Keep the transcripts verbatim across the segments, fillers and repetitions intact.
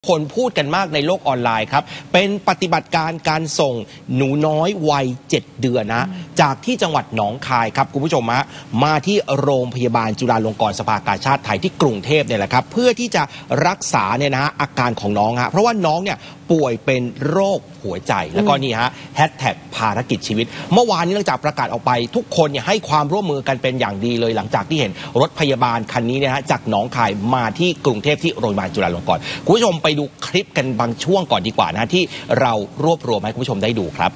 คนพูดกันมากในโลกออนไลน์ครับเป็นปฏิบัติการการส่งหนูน้อยวัยเจ็ดเดือนนะจากที่จังหวัดหนองคายครับคุณผู้ชมฮะมาที่โรงพยาบาลจุฬาลงกรณ์สภากาชาดไทยที่กรุงเทพเนี่ยแหละครับเพื่อที่จะรักษาเนี่ยนะอาการของน้องฮะเพราะว่าน้องเนี่ยป่วยเป็นโรคหัวใจแล้วก็นี่ฮะแฮชแท็กภารกิจชีวิตเมื่อวานนี้หลังจากประกาศออกไปทุกคนเนี่ยให้ความร่วมมือกันเป็นอย่างดีเลยหลังจากที่เห็นรถพยาบาลคันนี้เนี่ยฮะจากหนองคายมาที่กรุงเทพที่โรงพยาบาลจุฬาลงกรณ์คุณผู้ชมไปดูคลิปกันบางช่วงก่อนดีกว่านะที่เรารวบรวมให้คุณผู้ชมได้ดูครับ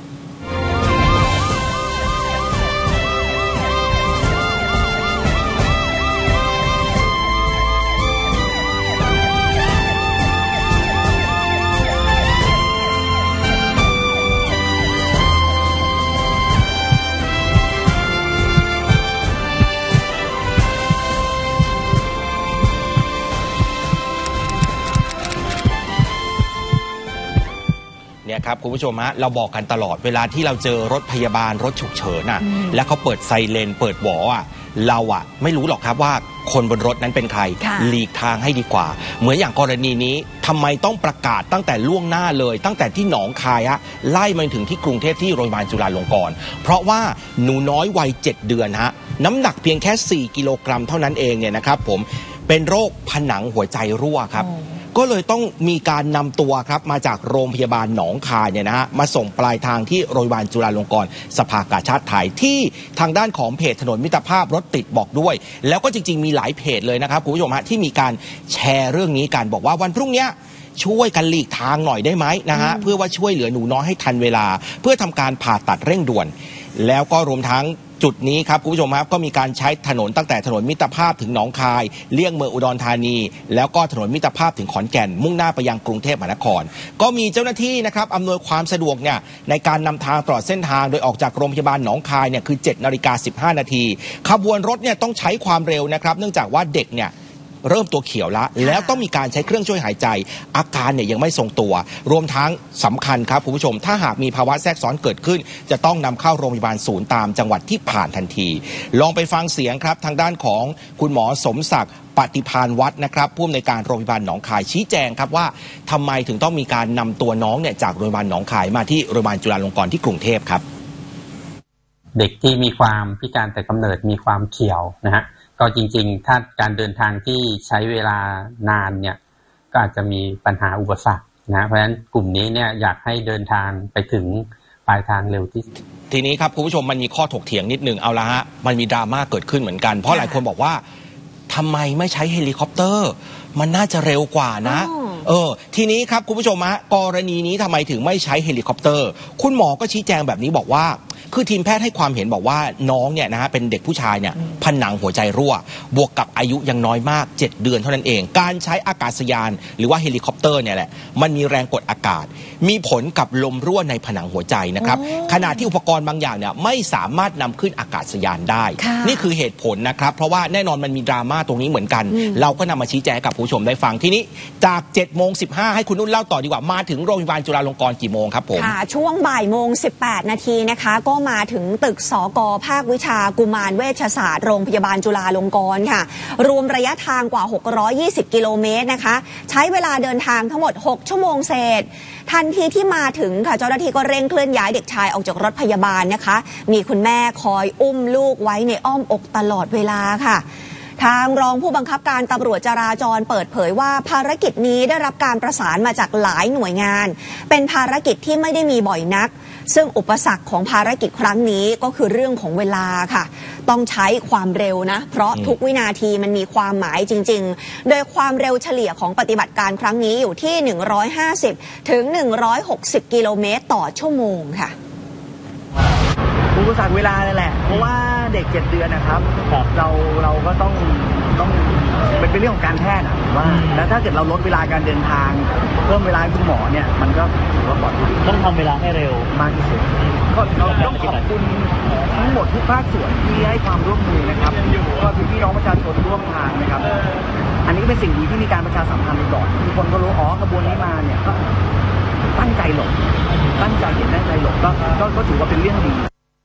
เนี่ยครับคุณผู้ชมฮะเราบอกกันตลอดเวลาที่เราเจอรถพยาบาลรถฉุกเฉินอ่ะแล้วเขาเปิดไซเรนเปิดหวออ่ะเราอ่ะไม่รู้หรอกครับว่าคนบนรถนั้นเป็นใครหลีกทางให้ดีกว่าเหมือนอย่างกรณีนี้ทำไมต้องประกาศตั้งแต่ล่วงหน้าเลยตั้งแต่ที่หนองคายฮะไล่มาถึงที่กรุงเทพที่โรงพยาบาลจุฬาลงกรณ์เพราะว่าหนูน้อยวัยเจ็ดเดือนฮะน้ำหนักเพียงแค่สี่กิโลกรัมเท่านั้นเองเนี่ยนะครับผมเป็นโรคผนังหัวใจรั่วครับก็เลยต้องมีการนำตัวครับมาจากโรงพยาบาลหนองคายเนี่ยนะฮะมาส่งปลายทางที่โรงพยาบาลจุฬาลงกรณ์สภากาชาดไทยที่ทางด้านของเพจถนนมิตรภาพรถติดบอกด้วยแล้วก็จริงๆมีหลายเพจเลยนะครับคุณผู้ชมฮะที่มีการแชร์เรื่องนี้กันบอกว่าวันพรุ่งนี้ช่วยกันหลีกทางหน่อยได้ไหมนะฮะเพื่อว่าช่วยเหลือหนูน้อยให้ทันเวลาเพื่อทำการผ่าตัดเร่งด่วนแล้วก็รวมทั้งจุดนี้ครับคุณผู้ชมครับก็มีการใช้ถนนตั้งแต่ถนนมิตรภาพถึงหนองคายเลี่ยงเมืองอุดรธานีแล้วก็ถนนมิตรภาพถึงขอนแก่นมุ่งหน้าไปยังกรุงเทพมหานครก็มีเจ้าหน้าที่นะครับอำนวยความสะดวกเนี่ยในการนำทางตลอดเส้นทางโดยออกจากโรงพยาบาลหนองคายเนี่ยคือเจ็ดนาฬิกาสิบห้านาทีขบวนรถเนี่ยต้องใช้ความเร็วนะครับเนื่องจากว่าเด็กเนี่ยเริ่มตัวเขียวแล้วแล้วต้องมีการใช้เครื่องช่วยหายใจอาการเนี่ยยังไม่ทรงตัวรวมทั้งสำคัญครับคุณผู้ชมถ้าหากมีภาวะแทรกซ้อนเกิดขึ้นจะต้องนำเข้าโรงพยาบาลศูนย์ตามจังหวัดที่ผ่านทันทีลองไปฟังเสียงครับทางด้านของคุณหมอสมศักดิ์ปฏิภาณวัฒน์นะครับผู้อำนวยการโรงพยาบาลหนองคายชี้แจงครับว่าทำไมถึงต้องมีการนำตัวน้องเนี่ยจากโรงพยาบาลหนองคายมาที่โรงพยาบาลจุฬาลงกรณ์ที่กรุงเทพครับเด็กที่มีความพิการแต่กำเนิดมีความเขียวนะฮะก็จริงๆถ้าการเดินทางที่ใช้เวลานานเนี่ยก็อาจจะมีปัญหาอุปสรรคนะเพราะฉะนั้นกลุ่มนี้เนี่ยอยากให้เดินทางไปถึงปลายทางเร็วที่ทีนี้ครับคุณผู้ชมมันมีข้อถกเถียงนิดหนึ่งเอาละฮะมันมีดราม่าเกิดขึ้นเหมือนกันเพราะหลายคนบอกว่าทำไมไม่ใช้เฮลิคอปเตอร์มันน่าจะเร็วกว่านะเออทีนี้ครับคุณผู้ชมฮะกรณีนี้ทำไมถึงไม่ใช้เฮลิคอปเตอร์คุณหมอก็ชี้แจงแบบนี้บอกว่าคือทีมแพทย์ให้ความเห็นบอกว่าน้องเนี่ยนะฮะเป็นเด็กผู้ชายเนี่ยผนังหัวใจรั่วบวกกับอายุยังน้อยมากเจ็ดเดือนเท่านั้นเองการใช้อากาศยานหรือว่าเฮลิคอปเตอร์เนี่ยแหละมันมีแรงกดอากาศมีผลกับลมรั่วในผนังหัวใจนะครับขณะที่อุปกรณ์บางอย่างเนี่ยไม่สามารถนำขึ้นอากาศยานได้นี่คือเหตุผลนะครับเพราะว่าแน่นอนมันมีดราม่าตรงนี้เหมือนกันเราก็นำมาชี้แจงกับผู้ชมได้ฟังทีนี้จากเจ็ดโมงสิบห้าให้คุณนุ่นเล่าต่อดีกว่ามาถึงโรงพยาบาลจุฬาลงกรณ์กี่โมงครับผมค่ะช่วงบ่ายโมงสิบแปดนาทีนะคะก็มาถึงตึกสกภาควิชากุมารเวชศาสตร์โรงพยาบาลจุฬาลงกรณ์ค่ะรวมระยะทางกว่าหกร้อยยี่สิบกิโลเมตรนะคะใช้เวลาเดินทางทั้งหมดหกชั่วโมงเศษทันทีที่มาถึงค่ะเจ้าหน้าที่ก็เร่งเคลื่อนย้ายเด็กชายออกจากรถพยาบาลนะคะมีคุณแม่คอยอุ้มลูกไว้ในอ้อมอกตลอดเวลาค่ะทางรองผู้บังคับการตำรวจจราจรเปิดเผยว่าภารกิจนี้ได้รับการประสานมาจากหลายหน่วยงานเป็นภารกิจที่ไม่ได้มีบ่อยนักซึ่งอุปสรรคของภารกิจครั้งนี้ก็คือเรื่องของเวลาค่ะต้องใช้ความเร็วนะเพราะทุกวินาทีมันมีความหมายจริงๆโดยความเร็วเฉลี่ยของปฏิบัติการครั้งนี้อยู่ที่หนึ่งร้อยห้าสิบถึงหนึ่งร้อยหกสิบกิโลเมตรต่อชั่วโมงค่ะอุปสรรคเวลานั่นแหละเพราะว่าเด็กเจ็ดเดือนนะครับเราเราก็ต้องต้องเป็นเป็นเรื่องของการแพทย์นะว่าแล้วถ้าเกิดเราลดเวลาการเดินทางเพิ่มเวลาให้คุณหมอเนี่ยมันก็ถือว่าปลอดภัยต้องทำเวลาให้เร็วมากที่สุดก็เราต้องขอบคุณทั้งหมดทุกภาคส่วนที่ให้ความร่วมมือนะครับก็คือพี่น้องประชาชนร่วมทางนะครับอันนี้ก็เป็นสิ่งดีที่มีการประชาสัมพันธ์ไปก่อนทุกคนก็รู้อ๋อขบวนนี้มาเนี่ยก็ตั้งใจหลบตั้งใจเห็นตั้งใจหลบก็ก็ถือว่าเป็นเรื่องดี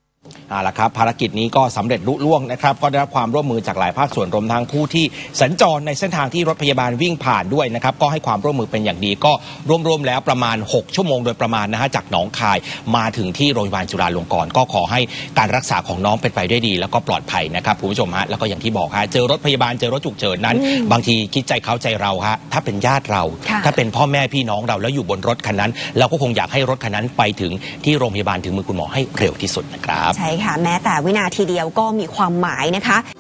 เอาละครับภารกิจนี้ก็สำเร็จลุล่วงนะครับก็ได้รับความร่วมมือจากหลายภาคส่วนรวมทั้งผู้ที่สัญจรในเส้นทางที่รถพยาบาลวิ่งผ่านด้วยนะครับก็ให้ความร่วมมือเป็นอย่างดีก็รวมๆแล้วประมาณหกชั่วโมงโดยประมาณนะฮะจากหนองคายมาถึงที่โรงพยาบาลจุฬาลงกรณ์ก็ขอให้การรักษาของน้องเป็นไปได้ดีแล้วก็ปลอดภัยนะครับคุณผู้ชมฮะแล้วก็อย่างที่บอกฮะเจอรถพยาบาลเจอรถฉุกเฉินนั้นบางทีคิดใจเขาใจเราฮะถ้าเป็นญาติเราถ้าเป็นพ่อแม่พี่น้องเราแล้วอยู่บนรถคันนั้นเราก็คงอยากให้รถคันนั้นไปถึงที่โรงพยาบาลถึงมือคุณหมอให้เร็วที่สุดนะครับใช่ค่ะแม้แต่วินาทีเดียวก็มีความหมายนะคะ